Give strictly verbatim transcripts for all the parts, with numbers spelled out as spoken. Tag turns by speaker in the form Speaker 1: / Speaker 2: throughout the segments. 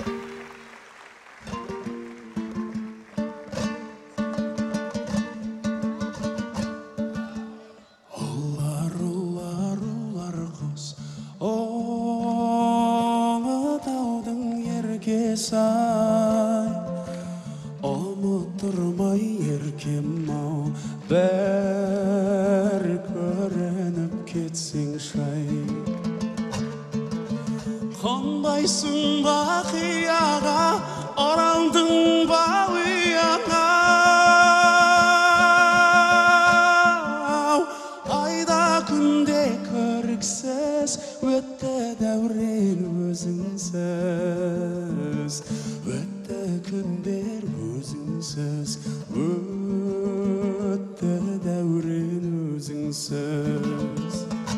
Speaker 1: Say, ұмыттырмай еркем-ау, бір көрініп кетсең шай. Қонбайсың ба қияға, оралдың ба ұяңа? Айда күнде көріксіз, өтті дәурен өзіңсіз. Өтті күндер өзіңсіз, өтті дәурен өзіңсіз.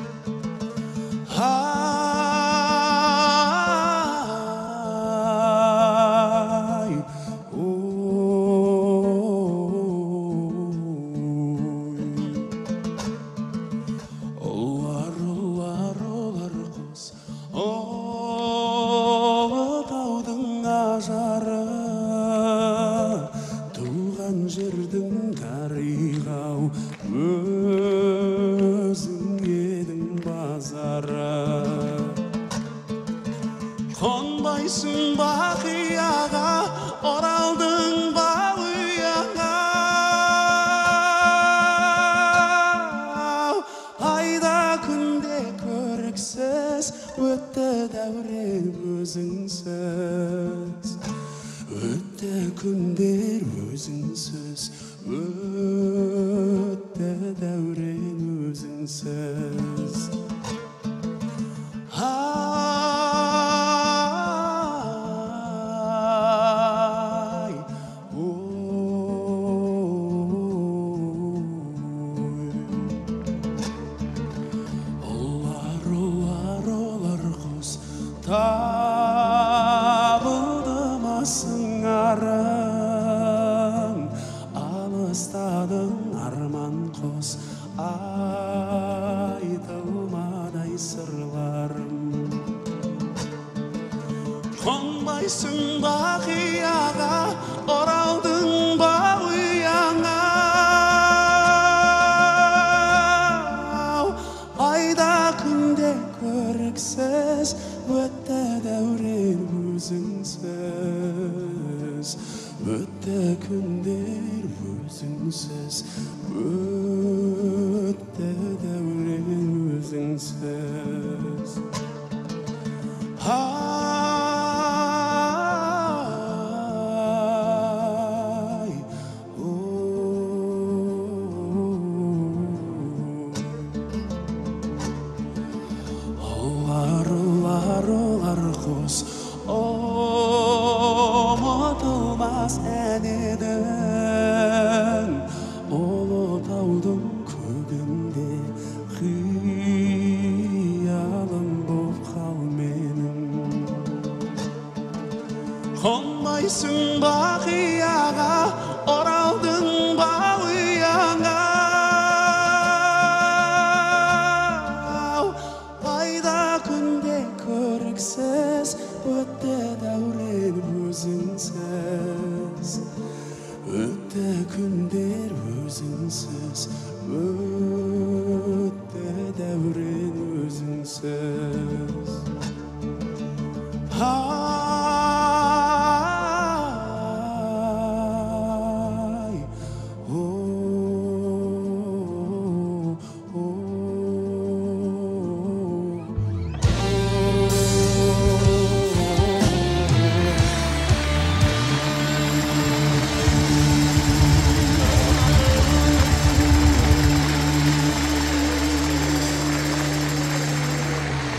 Speaker 1: Ай, ой, олар, олар, олар құс, ажары, туған жердің тарихы-ау, өзің едің базары. Қонбайсың ба қияға, оралдың ба ұяңа? Айда күнде көріксіз, өтті дәурен өзіңсіз. Өтті күндер өзіңсіз, өтті дәурен өзіңсіз. Ай, ой, олар, олар, олар құс, табылды ма сыңарың, алыстадың арман құс, айтылмадай сырларым. Қонбайсың ба қияға, оралдың ба ұяңа? Айда күнде көріксіз, өтті дәурен өзіңсіз. Өтті күндер өзіңсіз, өтті дәурен өзіңсіз. Ай, олар, олар, олар құс, ұмытылмас ән едің, Ұлытаудың көгінде қиялым боп қал менің. Қонбайсың ба қияға, оралдың ба